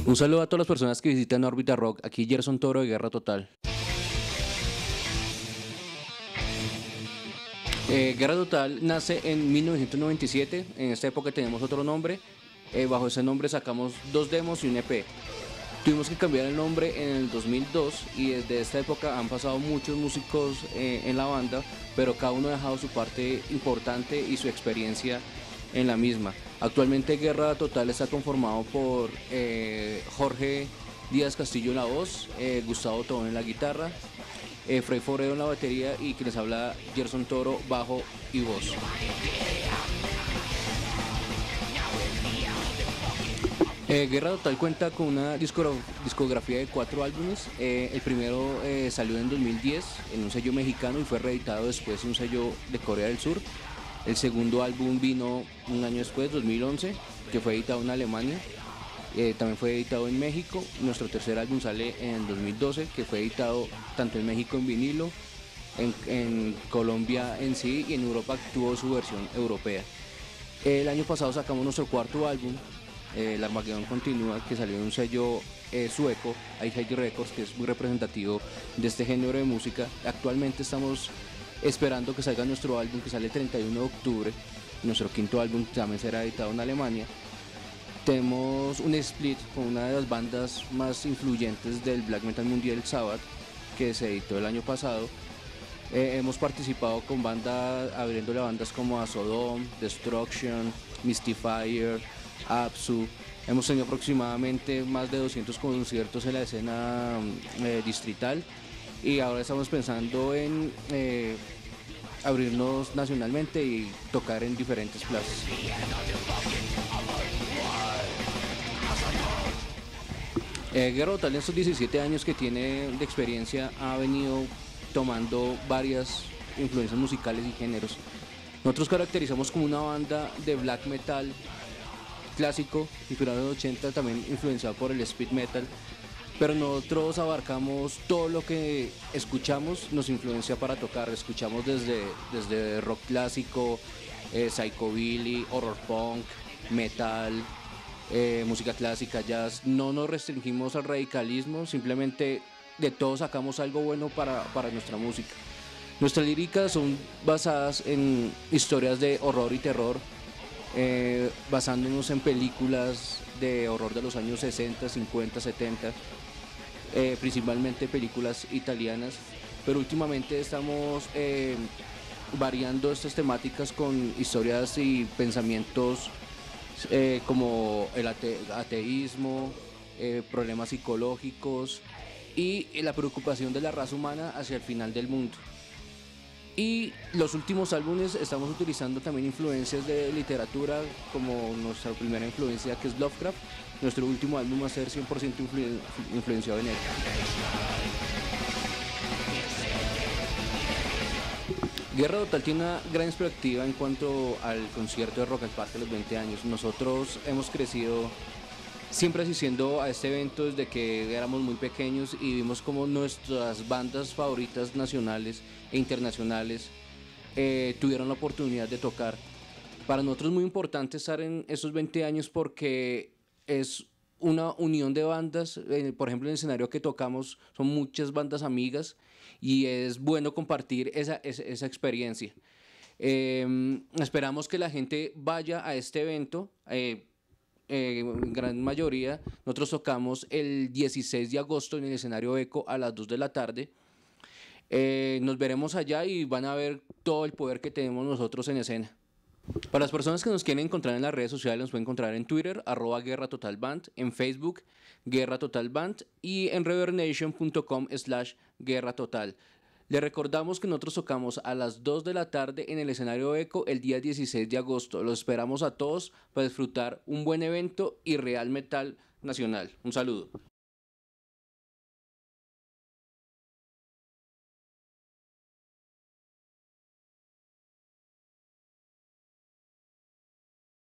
Un saludo a todas las personas que visitan Órbita Rock. Aquí Gerson Toro de Guerra Total. Guerra Total nace en 1997. En esta época teníamos otro nombre. Bajo ese nombre sacamos 2 demos y un EP. Tuvimos que cambiar el nombre en el 2002 y desde esta época han pasado muchos músicos en la banda, pero cada uno ha dejado su parte importante y su experiencia en la misma. Actualmente Guerra Total está conformado por Jorge Díaz Castillo en la voz, Gustavo Tobón en la guitarra, Frey Forero en la batería y quien les habla Gerson Toro, bajo y voz. Guerra Total cuenta con una discografía de 4 álbumes. El primero salió en 2010 en un sello mexicano y fue reeditado después en un sello de Corea del Sur. El segundo álbum vino un año después, 2011, que fue editado en Alemania. También fue editado en México. Nuestro tercer álbum sale en 2012, que fue editado tanto en México en vinilo, en Colombia en sí y en Europa tuvo su versión europea. El año pasado sacamos nuestro cuarto álbum, El Armagedón Continúa, que salió en un sello sueco, iHeart Records, que es muy representativo de este género de música. Actualmente estamos esperando que salga nuestro álbum, que sale el 31 de octubre. Nuestro quinto álbum también será editado en Alemania. Tenemos un split con una de las bandas más influyentes del black metal mundial, Sabbath, que se editó el año pasado. Hemos participado con bandas, abriéndole a bandas como a Sodom, Destruction, Mystifier, Absu. Hemos tenido aproximadamente más de 200 conciertos en la escena distrital y ahora estamos pensando en abrirnos nacionalmente y tocar en diferentes plazas. Guerra Total en estos 17 años que tiene de experiencia ha venido tomando varias influencias musicales y géneros. Nosotros caracterizamos como una banda de black metal clásico, inspirado en los 80, también influenciado por el speed metal, pero nosotros abarcamos todo lo que escuchamos, nos influencia para tocar. Escuchamos desde rock clásico, psychobilly, horror punk, metal, música clásica, jazz. No nos restringimos al radicalismo, simplemente de todo sacamos algo bueno para nuestra música. Nuestras líricas son basadas en historias de horror y terror, basándonos en películas de horror de los años 60, 50, 70, principalmente películas italianas, pero últimamente estamos variando estas temáticas con historias y pensamientos como el ateísmo, problemas psicológicos y la preocupación de la raza humana hacia el final del mundo. Y los últimos álbumes estamos utilizando también influencias de literatura, como nuestra primera influencia, que es Lovecraft. Nuestro último álbum va a ser 100% influenciado en él. Guerra Total tiene una gran expectativa en cuanto al concierto de Rock al Parque de los 20 años. Nosotros hemos crecido siempre asistiendo a este evento desde que éramos muy pequeños y vimos como nuestras bandas favoritas nacionales e internacionales tuvieron la oportunidad de tocar. Para nosotros es muy importante estar en esos 20 años porque es una unión de bandas. Por ejemplo, en el escenario que tocamos son muchas bandas amigas y es bueno compartir esa experiencia. Esperamos que la gente vaya a este evento. En gran mayoría nosotros tocamos el 16 de agosto en el escenario Eco a las 2 de la tarde. Nos veremos allá y van a ver todo el poder que tenemos nosotros en escena. Para las personas que nos quieren encontrar en las redes sociales, nos pueden encontrar en Twitter, @Guerra Total Band, en Facebook, Guerra Total Band y en ReverbNation.com/Guerra Total. Les recordamos que nosotros tocamos a las 2 de la tarde en el escenario Eco el día 16 de agosto. Los esperamos a todos para disfrutar un buen evento y real metal nacional. Un saludo.